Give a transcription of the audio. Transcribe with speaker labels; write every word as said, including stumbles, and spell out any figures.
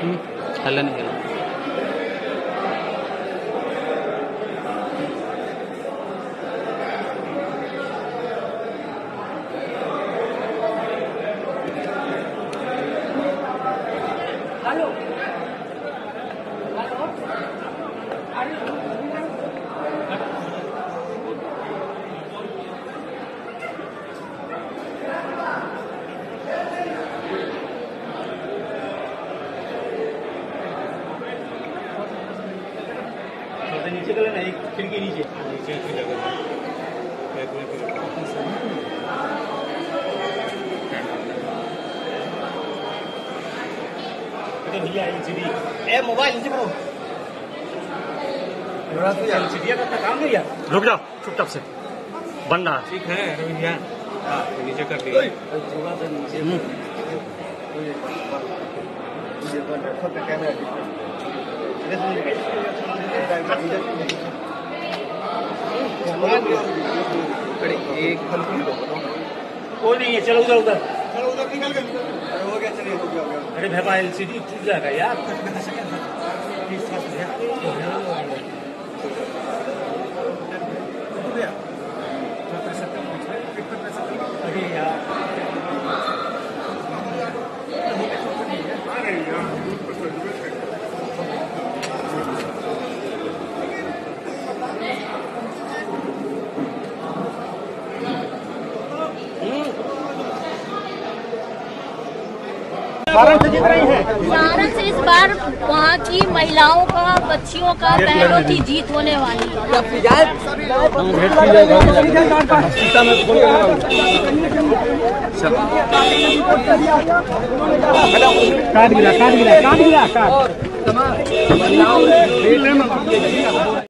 Speaker 1: हल्ला नहीं करा।
Speaker 2: नीचे का लेना, एक खिड़की नीचे नीचे ए मोबाइल नीचे करो। एलसीडी का काम नहीं है।
Speaker 1: रुक जाओ चुपचाप से बन रहा।
Speaker 2: ठीक है रविंद्र, हाँ नीचे कर दिया। कोई नहीं है, चलो उधर उधर चलो उधर निकल गए। अरे हो गया, चलिए हो गया हो गया। अरे भाई एलसीडी टूट जाएगा यार। अरे यार
Speaker 3: सारण से इस बार वहाँ की महिलाओं का, बच्चियों का, बहनों की जीत होने वाली है।